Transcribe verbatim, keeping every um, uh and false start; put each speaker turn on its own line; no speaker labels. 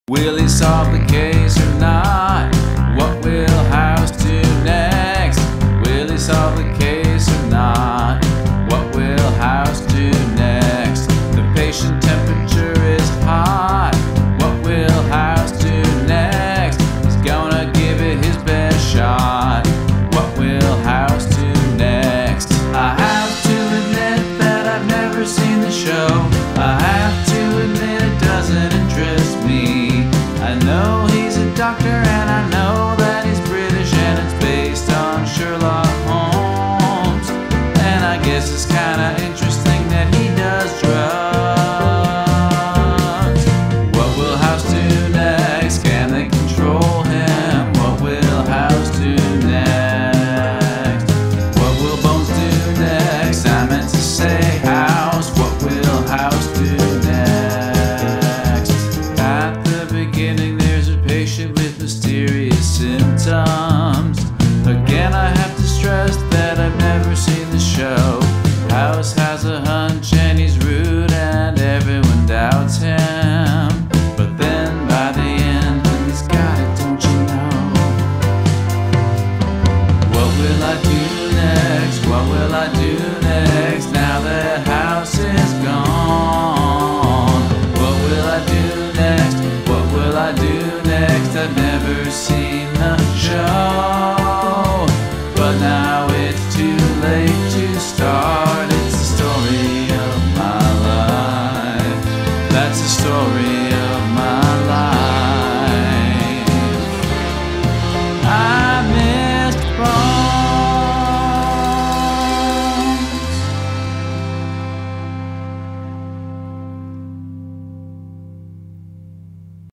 Will he solve the case or not? What will House do next? Will he solve the case or not? What will House do next? The patient temperature is hot. What will House do next? He's gonna give it his best shot. What will House do next? I have to admit that I've never seen the show. I have to admit it doesn't interest me. I know he's a doctor and I know that he's British and it's based on Sherlock Holmes. And I guess it's kinda interesting that he does drugs. What will House do next? Can they control him? What will House do next? What will Bones do next? I meant to say House. What will House do next? At the beginning there's a patient with mysterious symptoms. Again I have to stress that I've never seen the show. House has a hunch and he's rude and everyone doubts him. But then by the end when he's got it, don't you know? What will I do next? What will I do next now that House is gone? What will I do next? What will I do next? I've never seen the show.